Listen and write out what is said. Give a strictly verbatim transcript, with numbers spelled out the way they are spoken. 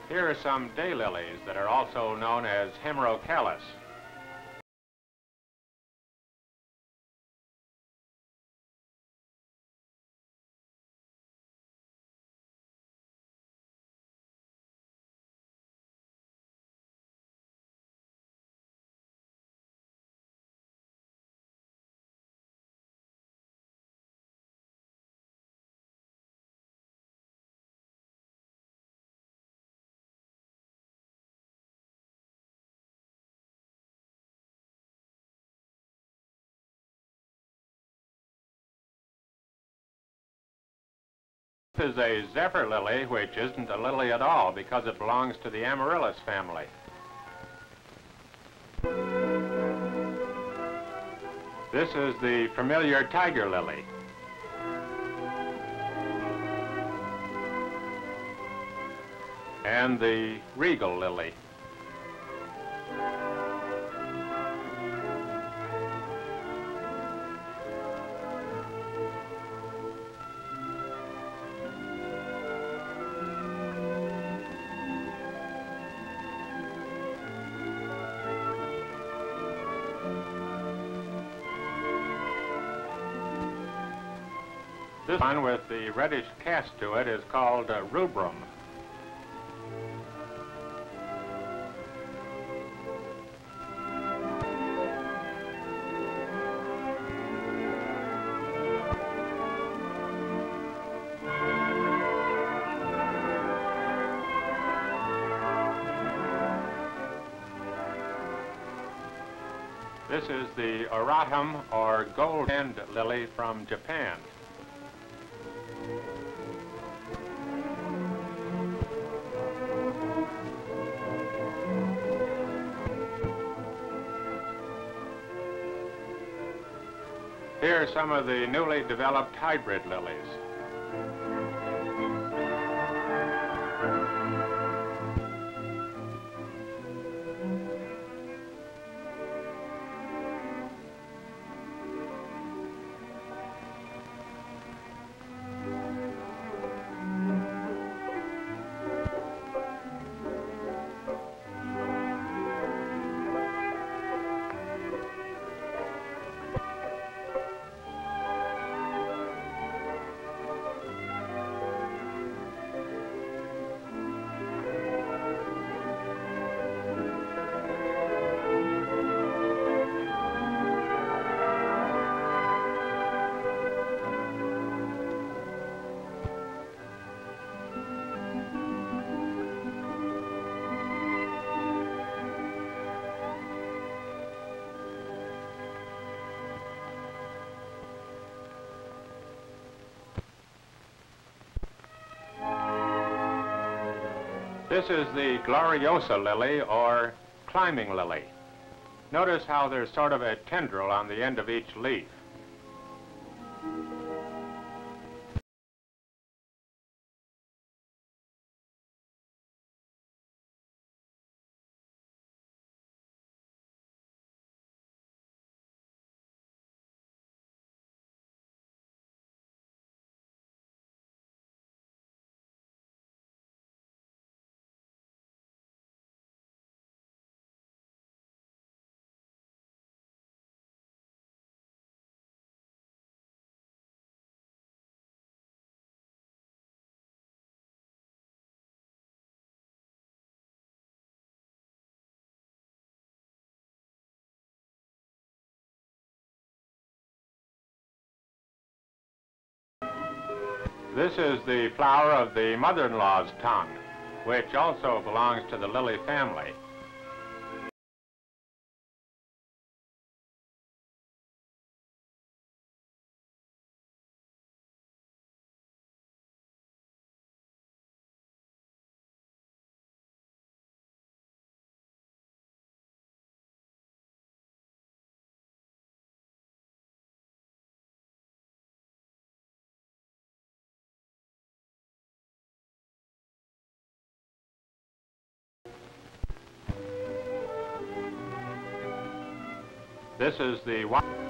Here are some daylilies that are also known as hemerocallis. This is a zephyr lily, which isn't a lily at all because it belongs to the amaryllis family. This is the familiar tiger lily. And the regal lily. This one with the reddish cast to it is called uh, rubrum. This is the oratum, or gold end lily, from Japan. Here are some of the newly developed hybrid lilies. This is the gloriosa lily, or climbing lily. Notice how there's sort of a tendril on the end of each leaf. This is the flower of the mother-in-law's tongue, which also belongs to the lily family. This is the